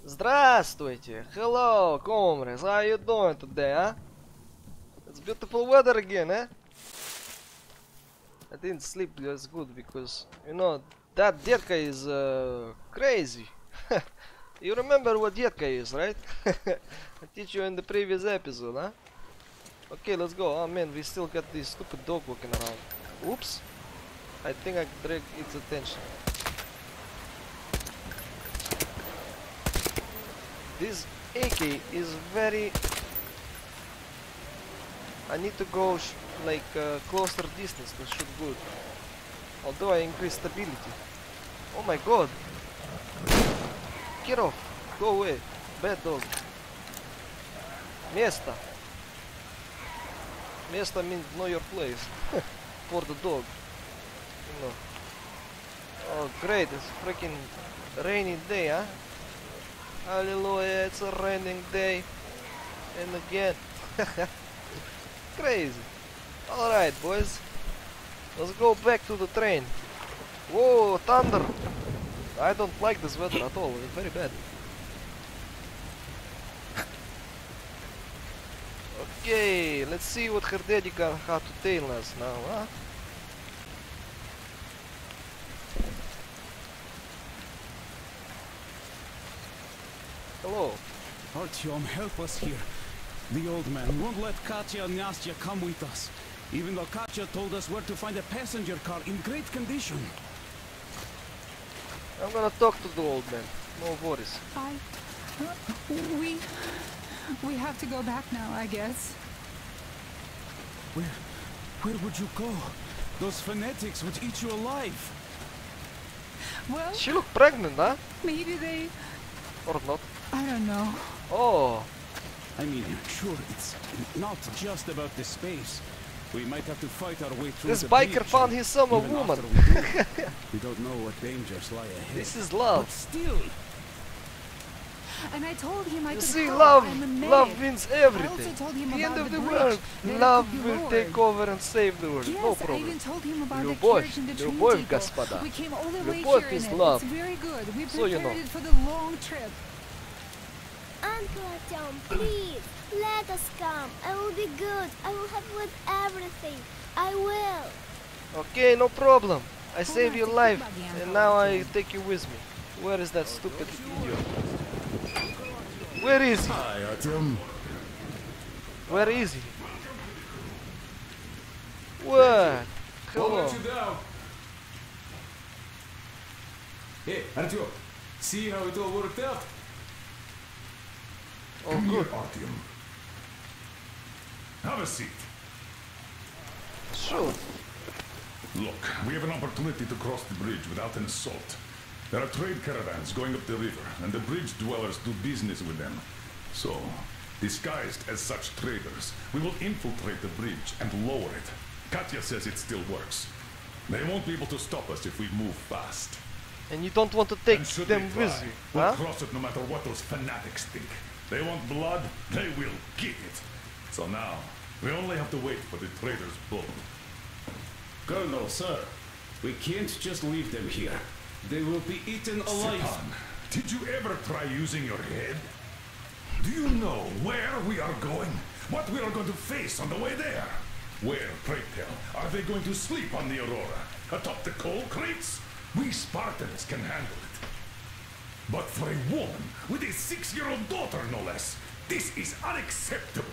Здравствуйте! Hello, comrades! How you doing today, huh? It's beautiful weather again, eh? I didn't sleep as good because, you know, that Detka is crazy. You remember what Detka is, right? I teach you in the previous episode, huh? Okay, let's go. Oh man, we still got this stupid dog walking around. Oops. I think I dragged its attention. This AK is very... I need to go like closer distance to shoot good. Although I increase stability. Oh my god! Get off! Go away! Bad dog! Место! Место means know your place. For the dog. You know. Oh great, it's freaking rainy day, huh? Hallelujah, it's a raining day. And again. Crazy. Alright, boys. Let's go back to the train. Whoa, thunder! I don't like this weather at all. It's very bad. Okay, let's see what her daddy got how to tell us now, huh? Hello. Artyom, help us here. The old man won't let Katya and Nastya come with us, even though Katya told us where to find a passenger car in great condition. I'm gonna talk to the old man. No worries. We have to go back now, I guess. Where would you go? Those fanatics would eat you alive. Well, She looked pregnant, huh? maybe they... Or not? I don't know. Oh. I mean, sure, it's not just about the space. We might have to fight our way through This the biker breach, found his summer even woman. after we do, we don't know what dangers lie ahead. This is But love. still, And I told him I You could see, help. love, I'm a medic. love wins I everything. also told him The end about of the the bridge, world, that it love could be will lowered. take over and save the world. Yes, No I problem. even told him about the Любовь, carriage and the train любовь, depot. господа. We came all the way Любовь here in is it. love. It's very good. We So you prepared know. it for the long trip. Uncle Artyom, please, let us come. I will be good. I will help with everything. I will. Okay, no problem. I Hold saved on, your take life, your buggy, and Uncle now I Artyom. take you with me. Where is that stupid idiot? Where is he? Hi, Artyom. Where is he? What? Hello. Hey, Artyom. See how it all worked out? Oh, Come good. here, Artyom. Have a seat. Sure. Look, we have an opportunity to cross the bridge without an assault. There are trade caravans going up the river, and the bridge dwellers do business with them. So, disguised as such traders, we will infiltrate the bridge and lower it. Katya says it still works. They won't be able to stop us if we move fast. And you don't want to take And should them they with try, you, we'll huh? cross it no matter what those fanatics think. They want blood, they will get it. So now, we only have to wait for the trader's boat. Colonel, sir, we can't just leave them here. They will be eaten alive. Stepan, did you ever try using your head? Do you know where we are going? What we are going to face on the way there? Where, pray tell, are they going to sleep on the Aurora? Atop the coal crates? We Spartans can handle it. But for a woman with a 6-year-old daughter, no less, this is unacceptable.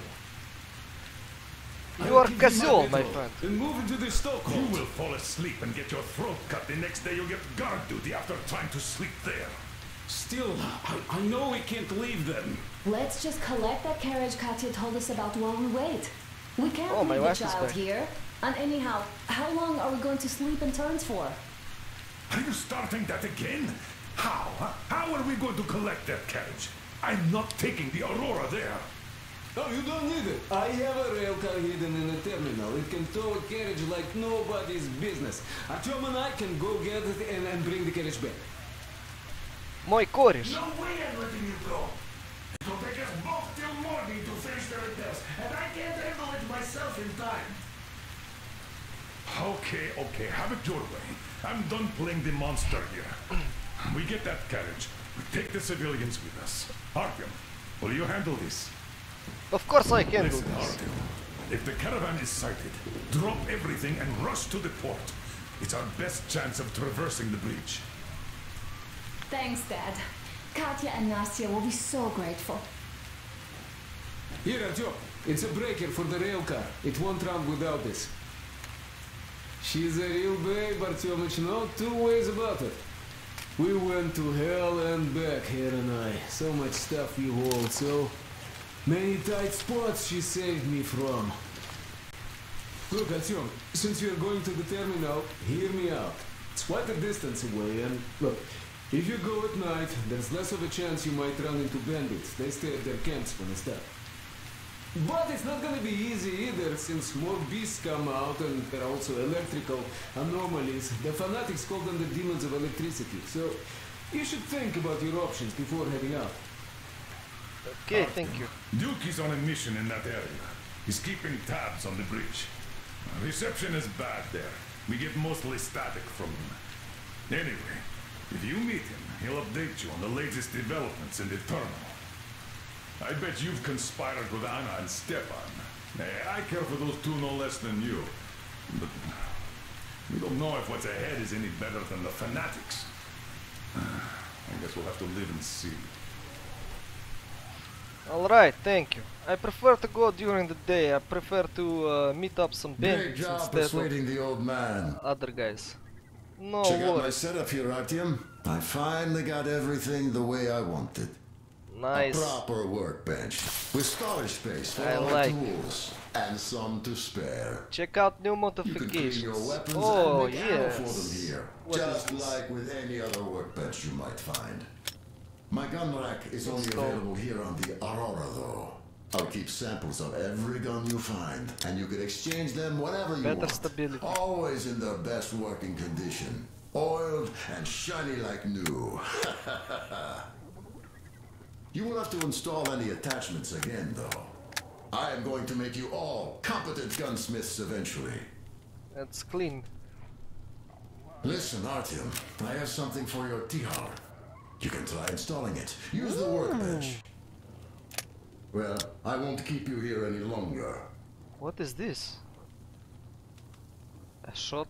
You are козел, my friend. And move into the You stokehold. will fall asleep and get your throat cut the next day you get guard duty after trying to sleep there. Still, I know we can't leave them. Let's just collect that carriage Katya told us about while we wait. We can't Oh, my leave the wife is child back. here. And anyhow, how long are we going to sleep in turns for? Are you starting that again? How? Huh? How are we going to collect that carriage? I'm not taking the Aurora there. Oh, you don't need it. I have a rail car hidden in the terminal. It can tow a carriage like nobody's business. Artyom and I can go get it and bring the carriage back. Мой кореш. No way I'm letting you go. It will take us both till morning to finish the repairs, and I can't handle it myself in time. Okay, have it your way. I'm done playing the monster here. We get that carriage. We take the civilians with us. Artyom, will you handle this? Of course I can do Listen, this. Artyom. If the caravan is sighted, drop everything and rush to the port. It's our best chance of traversing the breach. Thanks, Dad. Katya and Nastya will be so grateful. Here, Artyom. It's a breaker for the rail car. It won't run without this. She's a real babe, Artyomich, no two ways about it. We went to hell and back, her and I. So much stuff we hold, so many tight spots she saved me from. Look, Artyom, since you're going to the terminal, hear me out. It's quite a distance away, and look, if you go at night, there's less of a chance you might run into bandits. They stay at their camps when it's dark. But it's not gonna be easy either, since more beasts come out and there are also electrical anomalies. The fanatics call them the demons of electricity, so you should think about your options before heading out. Okay, thank you. Duke is on a mission in that area. He's keeping tabs on the breach. Reception is bad there. We get mostly static from him. Anyway, if you meet him, he'll update you on the latest developments in the terminal. I bet you've conspired with Anna and Stepan. I care for those two no less than you. But we don't know if what's ahead is any better than the fanatics. I guess we'll have to live and see. Alright, thank you. I prefer to go during the day. I prefer to meet up some Great bandits job instead persuading the old man. of other guys. No Check out my worries. setup here, Artyom. I finally got everything the way I wanted. Nice. A proper workbench with storage space for I all like tools and some to spare. Check out new You can clean your modifications. weapons Oh, and make ammo for them yes. here, What is just this? like with any other workbench you might find. My gun rack is only Install. available here on the Aurora, though. I'll keep samples of every gun you find, and you can exchange them whenever you Better want. stability. Always in their best working condition, oiled and shiny like new. You won't have to install any attachments again, though. I am going to make you all competent gunsmiths eventually. It's clean. Listen, Artyom, I have something for your Tihar. You can try installing it. Use the workbench. Well, I won't keep you here any longer. What is this? A shot?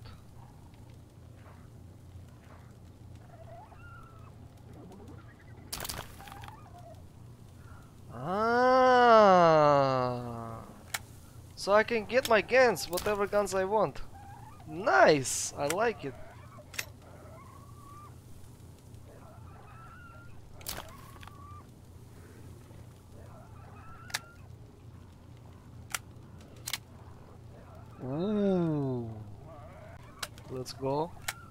Ah, so I can get my guns, whatever guns I want. Nice, I like it. Ooh, let's go.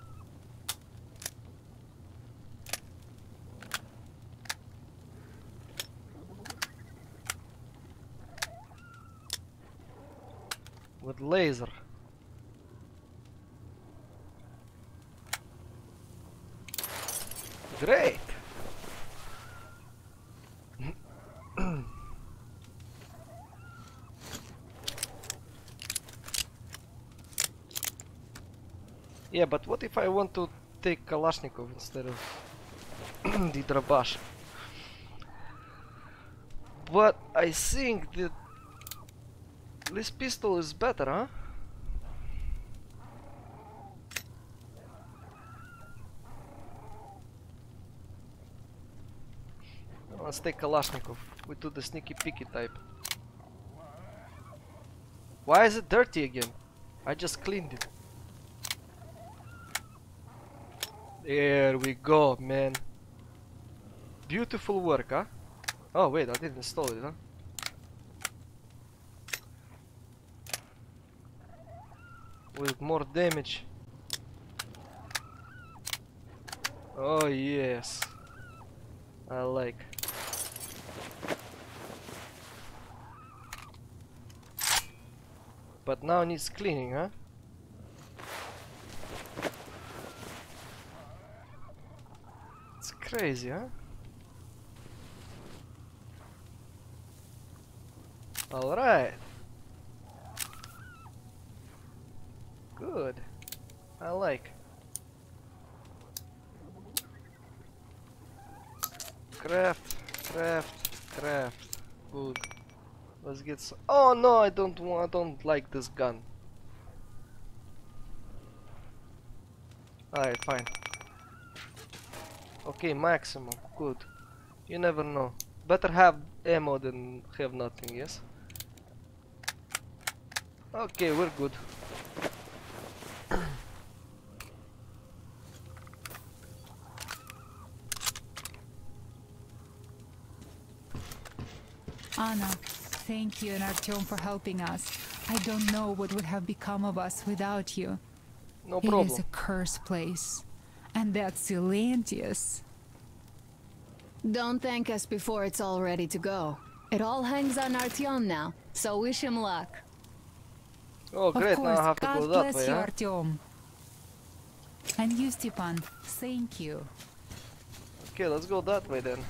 With laser. Great. Yeah, but what if I want to take Kalashnikov instead of the Drabash? But I think that this pistol is better, huh? Let's take Kalashnikov. We do the sneaky peeky type. Why is it dirty again? I just cleaned it. There we go, man. Beautiful work, huh? Oh wait, I didn't install it, huh? With more damage. Oh yes. I like. But now needs cleaning, huh? It's crazy, huh? Alright. Good. I like. Craft. Good. Let's get some. Oh no, I don't like this gun. Alright, fine. Okay, maximum. Good. You never know. Better have ammo than have nothing, yes? Okay, we're good. Anna, thank you and Artyom for helping us. I don't know what would have become of us without you. No It is problem. a cursed place. And that's Silantius. Don't thank us before it's all ready to go. It all hangs on Artyom now, so wish him luck. Oh Of great, course, now I have to God go that bless way, you, huh? Artyom. And you, Stepan, thank you. Okay, let's go that way then.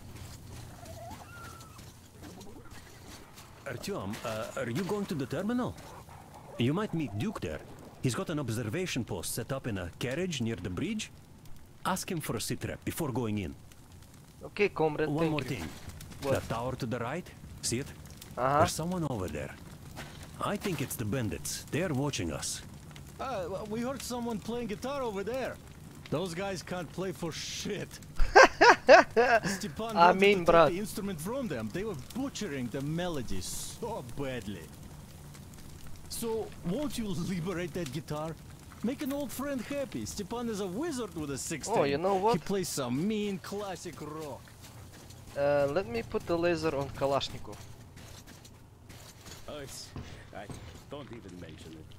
Artyom, are you going to the terminal? You might meet Duke there. He's got an observation post set up in a carriage near the bridge. Ask him for a sit rep before going in. Okay, comrade, One thank more you. thing. What? That tower to the right, see it? Uh-huh. There's someone over there. I think it's the bandits. They are watching us. We heard someone playing guitar over there. Those guys can't play for shit. Stepan wanted to take brат. the instrument from them. They were butchering the melodies so badly. So, won't you liberate that guitar? Make an old friend happy. Stepan is a wizard with a 16. Oh, you know what? He plays some mean classic rock. Let me put the laser on Kalashnikov. Oh, I don't even mention it.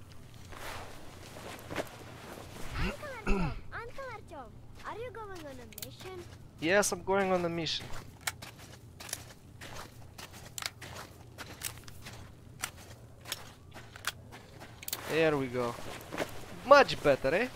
Uncle Artyom, are you going on a mission? Yes, I'm going on a mission. There we go. Much better, eh?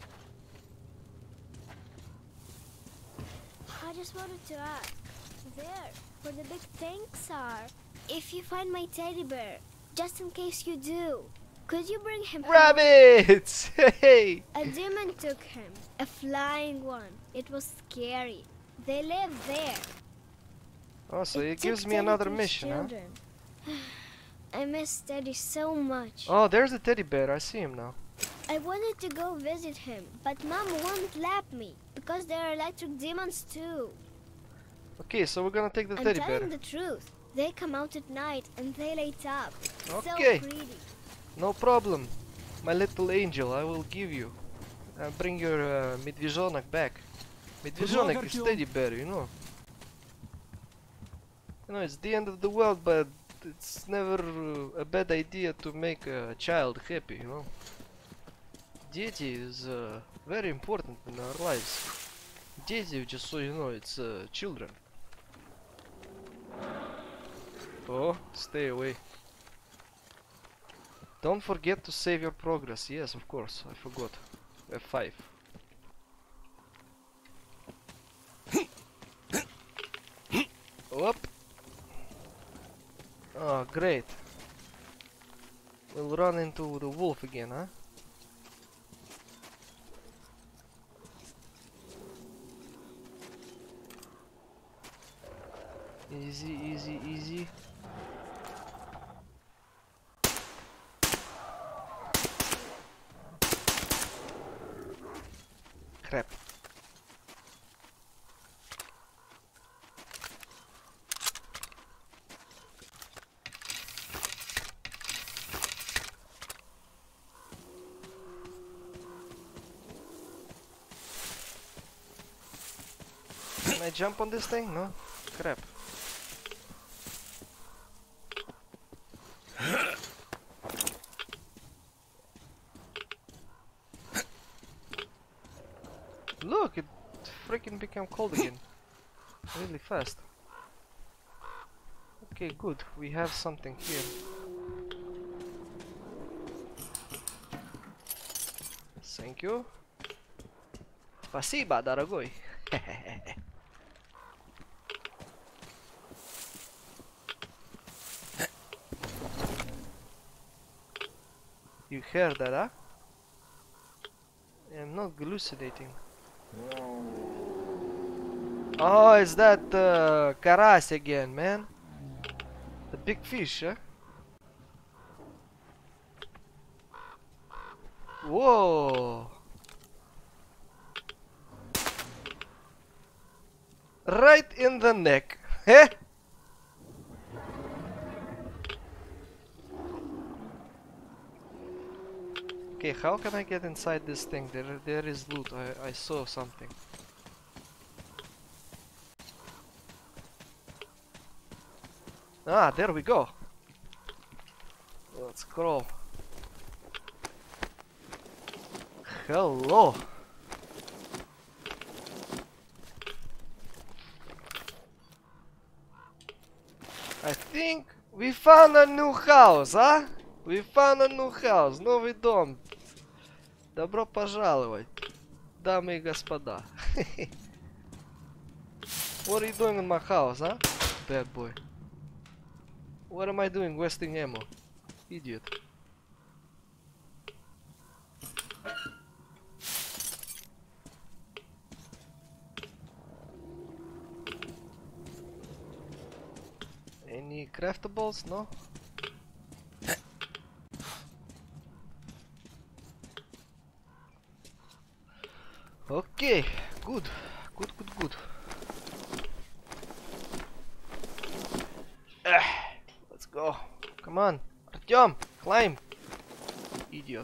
I just wanted to ask, there, where the big tanks are, if you find my teddy bear, just in case you do, could you bring him home? Rabbits! Hey! A demon took him, a flying one. It was scary. They live there. Oh, so it took gives me Teddy another to his mission, huh? children. I miss Teddy so much. Oh, there's a teddy bear. I see him now. I wanted to go visit him, but Mom won't let me because there are electric demons too. Okay, so we're gonna take the I'm teddy telling bear. the truth. They come out at night and they light up. Okay. So pretty. No problem. My little angel, I will give you. Bring your Medvizhonak back. Medvizhonak is Artyom. teddy bear, you know. You know, it's the end of the world, but it's never a bad idea to make a child happy, you know. Дети is very important in our lives. Дети, just so you know, it's children. Oh, stay away. Don't forget to save your progress. Yes, of course, I forgot. F5. Whoop. Oh, great. We'll run into the wolf again, huh? Easy, easy, easy. Crap. Can I jump on this thing? No? Crap. Look, it freaking became cold again. Really fast. Okay, good. We have something here. Thank you. Спасибо, дорогой. You heard that, huh? I'm not hallucinating. Oh, it's that karas again, man. The big fish, huh? Whoa! Right in the neck. Heh? Okay, how can I get inside this thing? There is loot. I saw something. Ah, there we go. Let's crawl. Hello. I think we found a new house, huh? We found a new house, новый дом. Добро пожаловать, дамы и господа. What are you doing in my house, huh? Bad boy. What am I doing wasting ammo? Idiot. Any craftables? No? Okay, good. Good. Let's go. Come on. Artyom, climb. Idiot.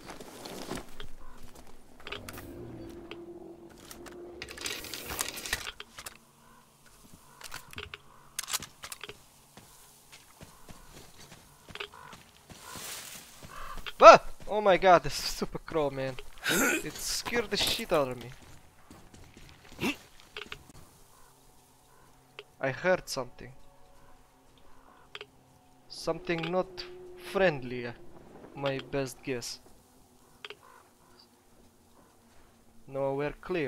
Ah! Oh my god, this super crow, man. It scared the shit out of me. I heard something. Something not friendly, my best guess. No, we're clear.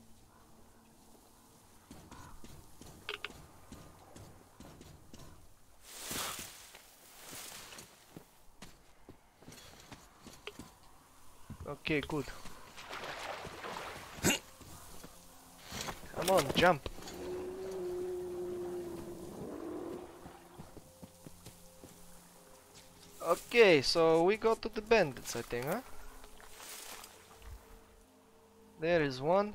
Okay, good. Come on, jump. Okay, so we go to the bandits, I think, huh? There is one.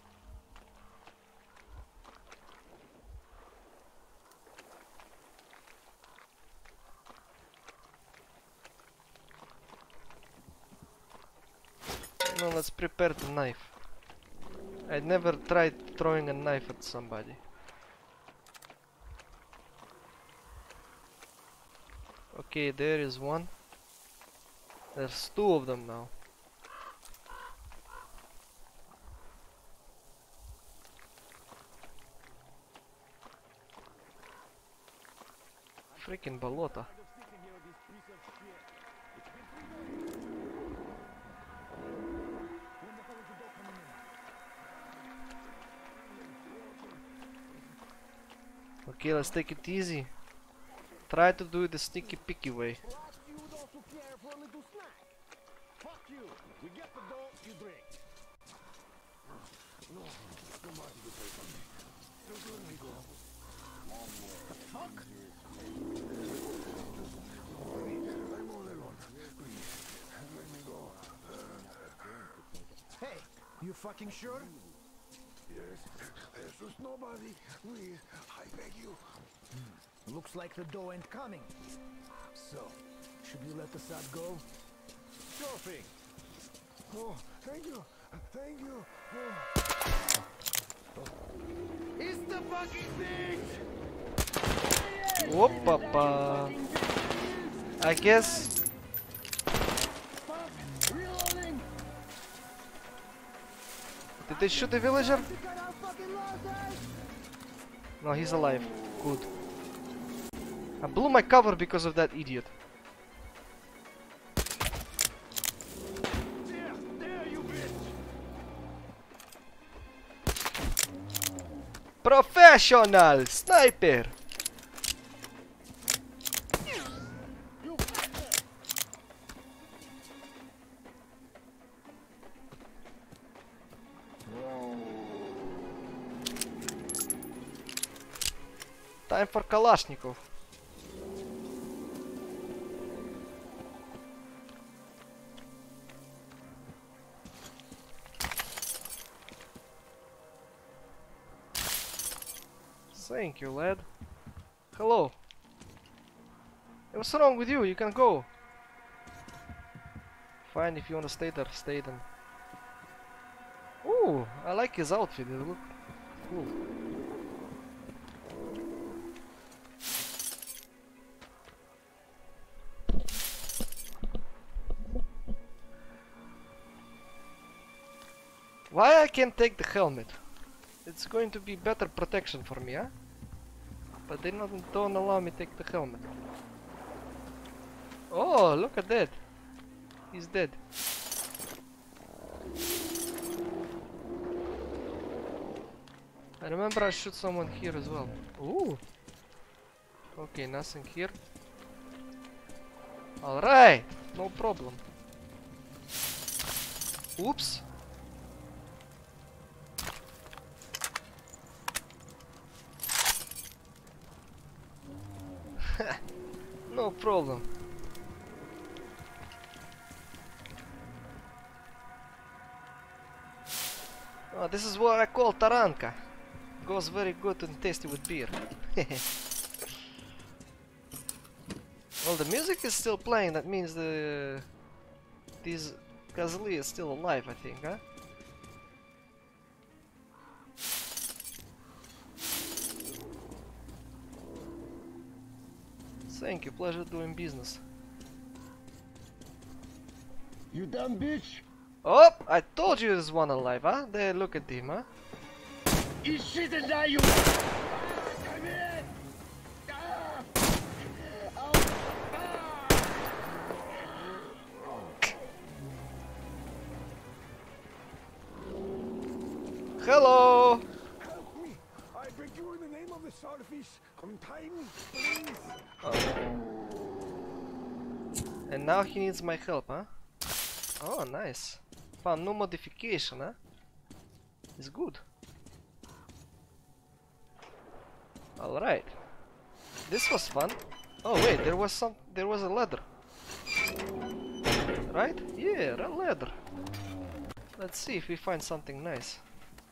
No, let's prepare the knife. I never tried throwing a knife at somebody. Okay, there is one. There's two of them now. Freaking bolota. Okay, let's take it easy. Try to do it the sneaky picky way. Hey, you fucking sure? Yes, there's just nobody. Please, I beg you. Looks like the dough ain't coming. So, should we let the sod go? Sure thing. Oh, thank you. Thank you. Oh. It's the fucking thing! Whoop, papa. I guess. Did they shoot the villager? No, he's alive. Good. I blew my cover because of that idiot. Professional sniper. Time for Kalashnikov. Thank you, lad. Hello. Hey, what's wrong with you? You can go. Fine, if you want to stay there, stay then. Ooh, I like his outfit. It looks cool. Why I can't take the helmet? It's going to be better protection for me, huh? But they don't allow me to take the helmet. Oh, look at that. He's dead. I remember I shoot someone here as well. Ooh. Okay, nothing here. Alright, no problem. Oops. No problem. Oh, this is what I call taranka. Goes very good and tasty with beer. Well, the music is still playing. That means this Kazli is still alive, I think, huh? Thank you, pleasure doing business. You done, bitch? Oh, I told you there's one alive, huh? There, look at him, huh? Eat shit and die, you! Come in! Hello! Help me! I beg you in the name of the starfish. Untie me, please. Oh. And now he needs my help, huh? Oh, nice. Found no modification, huh? It's good. Alright. This was fun. Oh wait, there was a ladder. Right? Yeah, a ladder. Let's see if we find something nice.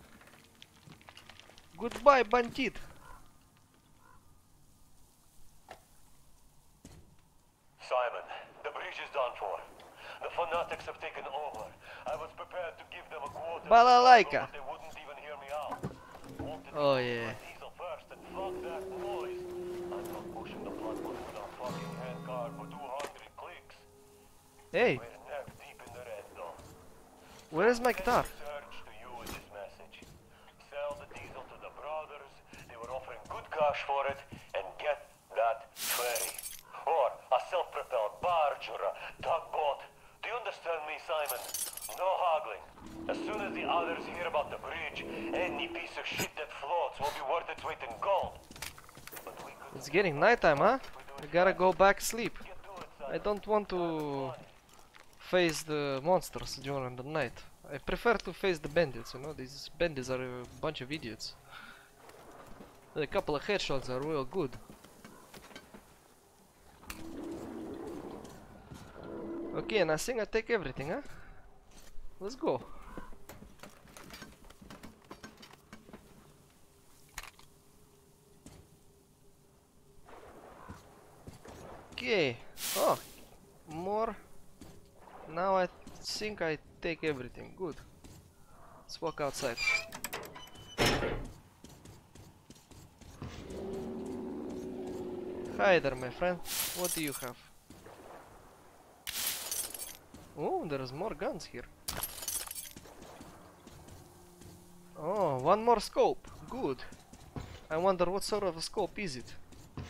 Goodbye, bandit. Simon, the bridge is done for. The fanatics have taken over. I was prepared to give them a quarter. Balalaika. But they wouldn't even hear me out. Wanted Oh to yeah. diesel first and fuck that noise. I'm not pushing the plug with our fucking handcard for 200 clicks. Hey. We're neck deep in the red though. Where is my guitar? Surge to you with this message. Sell the diesel to the brothers. They were offering good cash for it, and get that ferry. Or a self-propelled barge or a tugboat. Do you understand me, Simon? No haggling. As soon as the others hear about the bridge, any piece of shit that floats will be worth its weight in gold. It's getting nighttime, huh? I gotta go back sleep. I don't want to face the monsters during the night. I prefer to face the bandits, you know? These bandits are a bunch of idiots. A couple of headshots are real good. Okay, and I think I take everything, huh? Let's go. Okay. Oh, more. Now I think I take everything. Good. Let's walk outside. Hi there, my friend. What do you have? Oh, there's more guns here. Oh, one more scope. Good. I wonder what sort of a scope is it?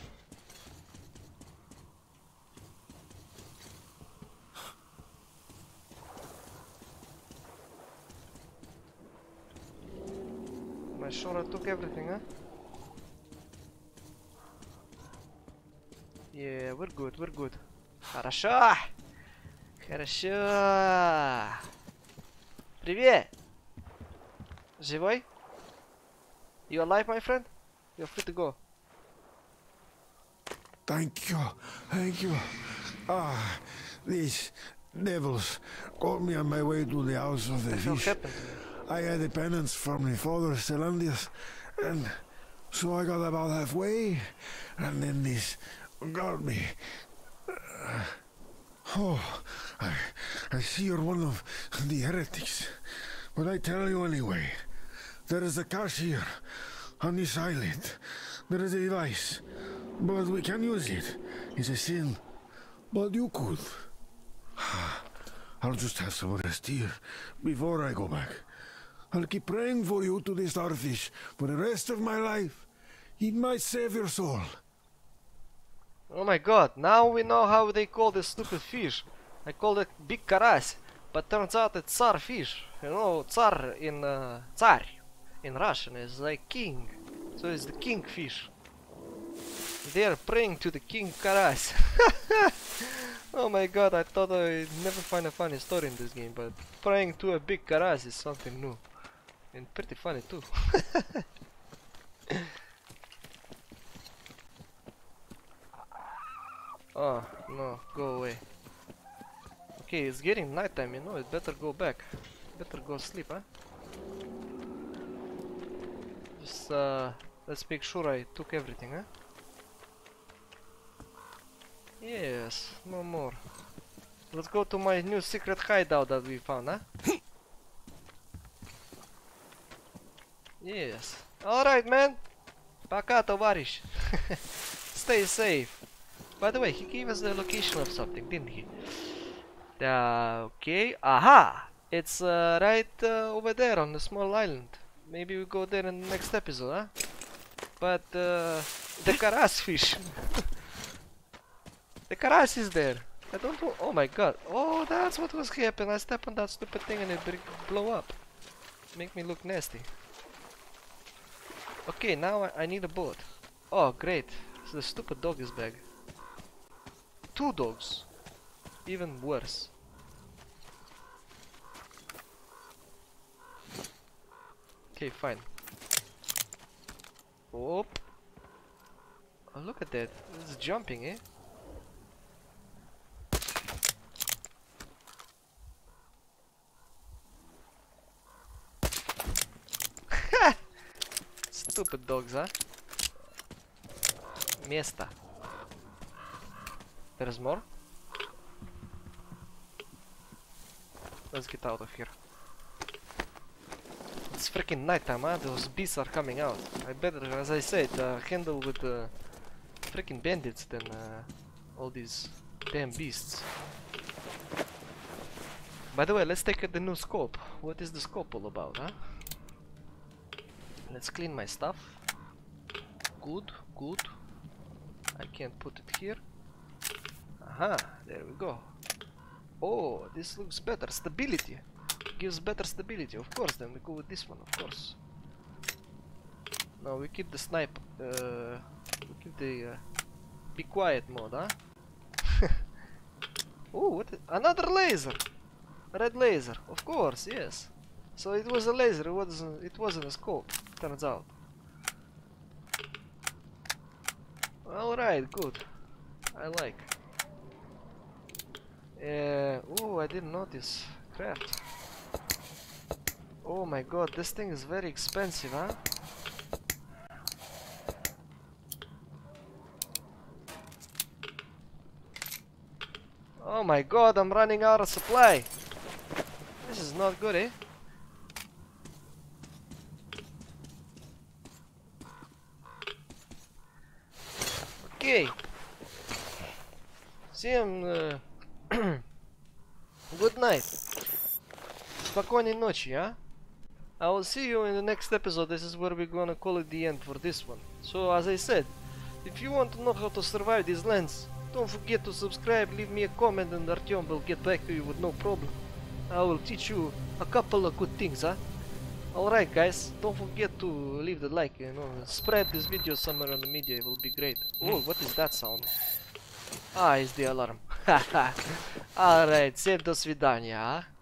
Am I sure I took everything, huh? Yeah, we're good, we're good. Хорошо! Хорошо! Привет! Живой? You alive, my friend? You're free to go. Thank you. Thank you. Ah, these devils caught me on my way to the house of the fish. I had a penance from my father, Celandius, and so I got about halfway, and then this got me. I see you're one of the heretics, but I tell you anyway. There is a cache here, on this island. There is a device, but we can use it. It's a sin, but you could. I'll just have some rest here before I go back. I'll keep praying for you to the starfish for the rest of my life. It might save your soul. Oh my god, now we know how they call this stupid fish. I called it big karas, but turns out it's tsar fish. You know, tsar in tsar in Russian is like king. So it's the king fish. They are praying to the king karas. Oh my god, I thought I'd never find a funny story in this game, but praying to a big karas is something new. And pretty funny too. Oh, no, go away. Okay, it's getting nighttime, you know, it better go back. Better go sleep, huh? Just, let's make sure I took everything, huh? Yes, no more. Let's go to my new secret hideout that we found, huh? Yes. Alright, man. Пока, товарищ. Stay safe. By the way, he gave us the location of something, didn't he? Okay. Aha! It's right over there on the small island. Maybe we go there in the next episode, huh? But the karas fish. The karas is there. I don't know. Oh my god. Oh, that's what was happening. I stepped on that stupid thing and it blow up. Make me look nasty. Okay, now I need a boat. Oh, great. So the stupid dog is back. 2 dogs. Even worse. Okay, fine. Oh. Oh, look at that. It's jumping, eh? Stupid dogs, huh? Место. There's more? Let's get out of here. It's freaking nighttime, huh? Those beasts are coming out. I better, as I said, handle with the freaking bandits than all these damn beasts. By the way, let's take the new scope. What is the scope all about, huh? Let's clean my stuff. Good, good. I can't put it here. Aha, there we go. Oh, this looks better. Stability. Gives better stability. Of course, then we go with this one, of course. Now we keep the snipe. We keep the be quiet mode, huh? Oh, what? Another laser! Red laser, of course, yes. So it was a laser, it wasn't a scope, turns out. Alright, good. I like. Oh, I didn't notice. Craft. Oh my god, this thing is very expensive, huh? Oh my god, I'm running out of supply. This is not good, eh? Okay. Всем good night. Спокойной ночи, huh? I will see you in the next episode. This is where we're gonna call it the end for this one. So as I said, if you want to know how to survive these lands, don't forget to subscribe, leave me a comment and Artyom will get back to you with no problem. I will teach you a couple of good things, huh? Alright guys, don't forget to leave the like, you know, spread this video somewhere on the media, it will be great. Oh, what is that sound? Ah, it's the alarm. Alright, всем до свидания, huh?